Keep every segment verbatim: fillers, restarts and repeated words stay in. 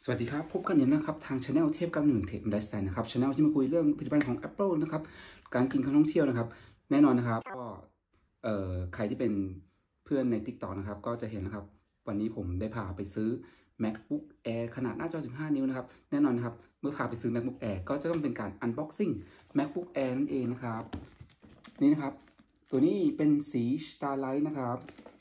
สวัสดีครับพบกันอีกนะครับทางช anel เทพเก้าหนึ่งเทคไลฟ์สไตล์นะครับช anel ที่มาคุยเรื่องผลิตภัณฑ์ของ Apple นะครับการกินการท่องเที่ยวนะครับแน่นอนนะครับก็เอ่อใครที่เป็นเพื่อนใน TikTok นะครับก็จะเห็นนะครับวันนี้ผมได้พาไปซื้อ MacBook Air ขนาดหน้าจอสิบห้านิ้วนะครับแน่นอนนะครับเมื่อพาไปซื้อ MacBook Air ก็จะต้องเป็นการ Unboxing MacBook Air นั่นเองนะครับนี่นะครับตัวนี้เป็นสี Starlight นะครับ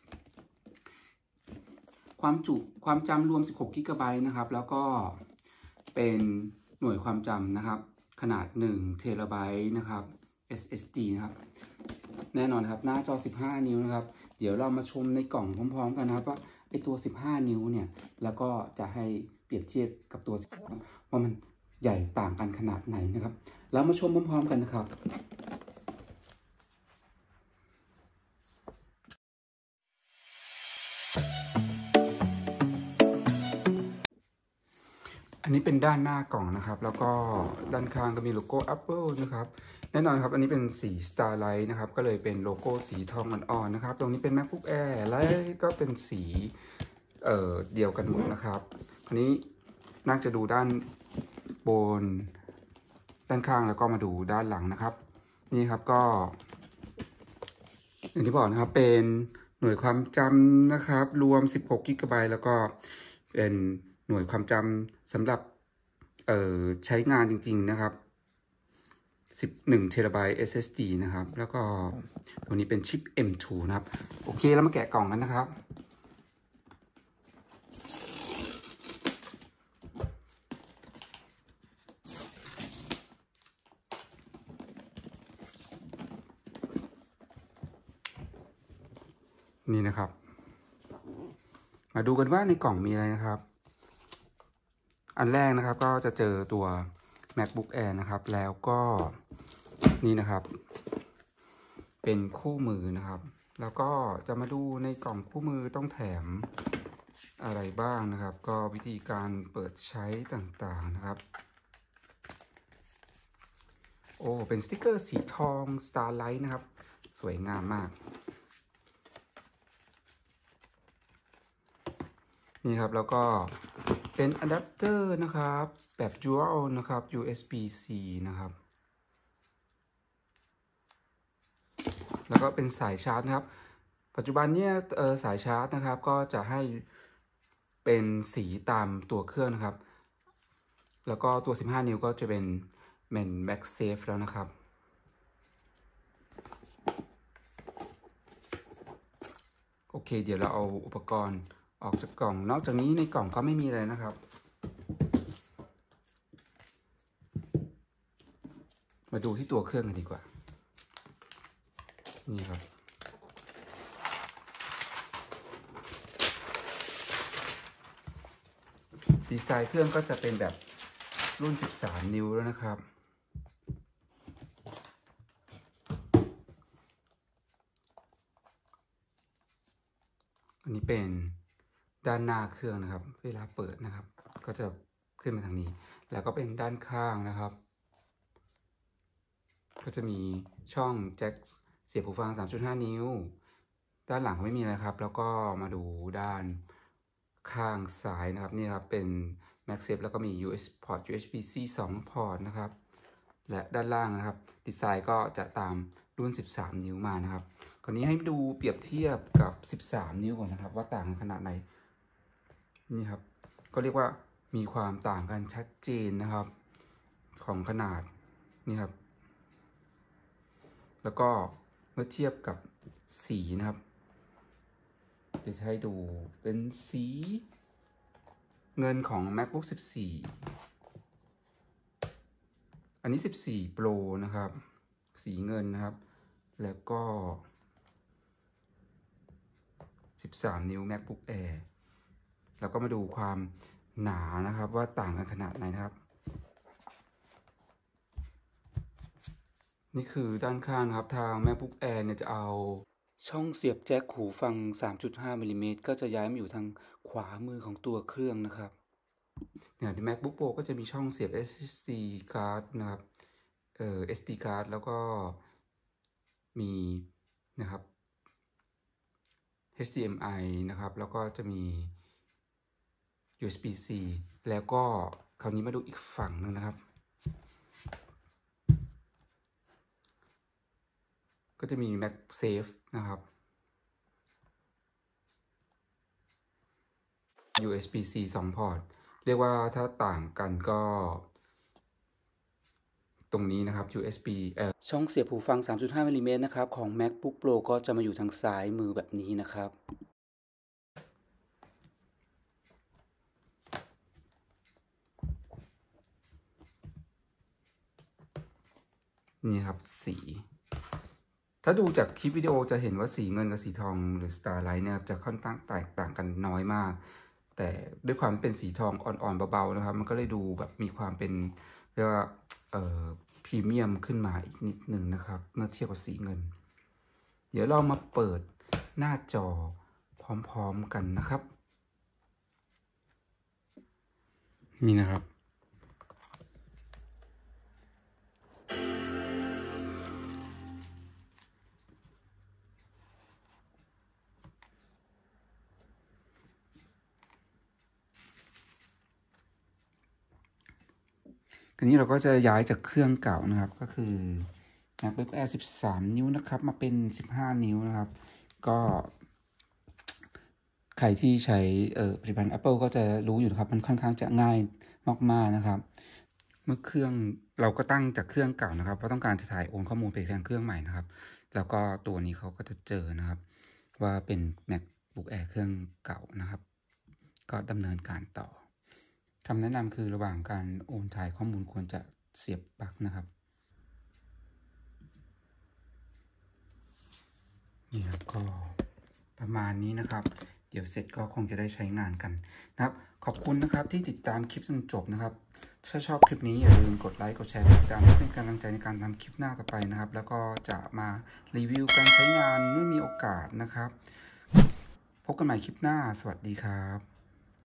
ความจุความจำรวมสิบหกกิกะไบต์นะครับแล้วก็เป็นหน่วยความจำนะครับขนาดหนึ่งเทราไบต์นะครับ เอส เอส ดี นะครับแน่นอนครับหน้าจอสิบห้านิ้วนะครับเดี๋ยวเรามาชมในกล่องพร้อมๆกันนะครับว่าไอตัวสิบห้านิ้วเนี่ยแล้วก็จะให้เปรียบเทียบกับตัวว่ามันใหญ่ต่างกันขนาดไหนนะครับเรามาชมพร้อมๆกันนะครับอันนี้เป็นด้านหน้ากล่องนะครับแล้วก็ด้านข้างก็มีโลโก้ Apple นะครับแน่นอนครับอันนี้เป็นสี Starlight นะครับก็เลยเป็นโลโก้สีทองอ่อนๆนะครับตรงนี้เป็น MacBook Air และก็เป็นสีเอ่อเดียวกันหมดนะครับอันนี้น่าจะดูด้านบนด้านข้างแล้วก็มาดูด้านหลังนะครับนี่ครับก็อย่างที่บอกนะครับเป็นหน่วยความจำนะครับรวมสิบหกกิกะไบต์แล้วก็เป็นหน่วยความจำสำหรับเอ่อใช้งานจริงๆนะครับสิบเอ็ดเทราไบต์ เอส เอส ดี นะครับแล้วก็ตัวนี้เป็นชิป เอ็ม ทู นะครับโอเคแล้วมาแกะกล่องกันนะครับนี่นะครับมาดูกันว่าในกล่องมีอะไรนะครับอันแรกนะครับก็จะเจอตัว MacBook Air นะครับแล้วก็นี่นะครับเป็นคู่มือนะครับแล้วก็จะมาดูในกล่องคู่มือต้องแถมอะไรบ้างนะครับก็วิธีการเปิดใช้ต่างๆนะครับโอ้เป็นสติกเกอร์สีทอง Starlight นะครับสวยงามมากนี่ครับแล้วก็เป็นอะแดปเตอร์นะครับแบบ Dual นะครับ ยู เอส บี ซี นะครับแล้วก็เป็นสายชาร์จนะครับปัจจุบันเนี่ยเออสายชาร์จนะครับก็จะให้เป็นสีตามตัวเครื่องนะครับแล้วก็ตัวสิบห้านิ้วก็จะเป็นเป็น MagSafe แล้วนะครับโอเคเดี๋ยวเราเอาอุปกรณ์ออกจากกล่องนอกจากนี้ในกล่องก็ไม่มีอะไรนะครับมาดูที่ตัวเครื่องกันดีกว่านี่ครับดีไซน์เครื่องก็จะเป็นแบบรุ่นสิบสามนิ้วแล้วนะครับอันนี้เป็นด้านหน้าเครื่องนะครับเวลาเปิดนะครับก็จะขึ้นมาทางนี้แล้วก็เป็นด้านข้างนะครับก็จะมีช่องแจ็คเสียบหูฟัง สามจุดห้า นิ้วด้านหลังไม่มีอะไรครับแล้วก็มาดูด้านข้างซ้ายนะครับนี่ครับเป็น MagSafe แล้วก็มี ยู เอส พอร์ต ยู เอส บี ซี สอง พอร์ตนะครับและด้านล่างนะครับดีไซน์ก็จะตามรุ่นสิบสามนิ้วมานะครับคราวนี้ให้ดูเปรียบเทียบกับสิบสามนิ้วก่อนนะครับว่าต่างกันขนาดไหนนี่ครับก็เรียกว่ามีความต่างกันชัดเจนนะครับของขนาดนี่ครับแล้วก็เมื่อเทียบกับสีนะครับจะให้ดูเป็นสีเงินของ MacBook สิบสี่อันนี้สิบสี่ Pro นะครับสีเงินนะครับแล้วก็สิบสามนิ้ว MacBook Air แล้วก็มาดูความหนานะครับว่าต่างกันขนาดไหนนะครับนี่คือด้านข้างครับทาง MacBook Air เนี่ยจะเอาช่องเสียบแจ็คหูฟัง สามจุดห้า มิลลิเมตรก็จะย้ายมาอยู่ทางขวามือของตัวเครื่องนะครับเนี่ยใน MacBook Pro ก็จะมีช่องเสียบ เอส เอส ดี card นะครับเอ่อ เอส ดี card แล้วก็มีนะครับ เอช ดี เอ็ม ไอ นะครับแล้วก็จะมียู เอส บี C แล้วก็คราวนี้มาดูอีกฝั่งนึงนะครับก็จะมี MagSafe นะครับ ยู เอส บี C สองพอร์ตเรียกว่าถ้าต่างกันก็ตรงนี้นะครับ ยู เอส บี เอ่อช่องเสียบหูฟัง สามจุดห้า มิลลิเมตรนะครับของ MacBook Pro ก็จะมาอยู่ทางซ้ายมือแบบนี้นะครับนี่ครับสีถ้าดูจากคลิปวิดีโอจะเห็นว่าสีเงินกับสีทองหรือ Starlight เนี่ยจะค่อนข้างแตกต่างกันน้อยมากแต่ด้วยความเป็นสีทองอ่อนๆเบาๆนะครับมันก็เลยดูแบบมีความเป็นเรียกว่าเอ่อพรีเมียมขึ้นมาอีกนิดหนึ่งนะครับเมื่อเทียบกับสีเงินเดี๋ยวเรามาเปิดหน้าจอพร้อมๆกันนะครับนี่นะครับทีนี้เราก็จะย้ายจากเครื่องเก่านะครับก็คือ MacBook Air สิบสาม นิ้วนะครับมาเป็นสิบห้านิ้วนะครับก็ใครที่ใช้ผลิตภัณฑ์ Apple ก็จะรู้อยู่นะครับมันค่อนข้างจะง่ายมากๆนะครับเมื่อเครื่องเราก็ตั้งจากเครื่องเก่านะครับเพราะต้องการจะถ่ายโอนข้อมูลไปยังเครื่องใหม่นะครับแล้วก็ตัวนี้เขาก็จะเจอนะครับว่าเป็น MacBook Air เครื่องเก่านะครับก็ดำเนินการต่อคำแนะนำคือระหว่างการโอนถ่ายข้อมูลควรจะเสียบปลั๊กนะครับนี่ครับก็ประมาณนี้นะครับเดี๋ยวเสร็จก็คงจะได้ใช้งานกันนะครับขอบคุณนะครับที่ติดตามคลิปจนจบนะครับถ้าชอบคลิปนี้อย่าลืมกดไลค์กดแชร์กดติดตามเพื่อเป็นกำลังใจในการทำคลิปหน้าต่อไปนะครับแล้วก็จะมารีวิวการใช้งานเมื่อมีโอกาสนะครับพบกันใหม่คลิปหน้าสวัสดีครับ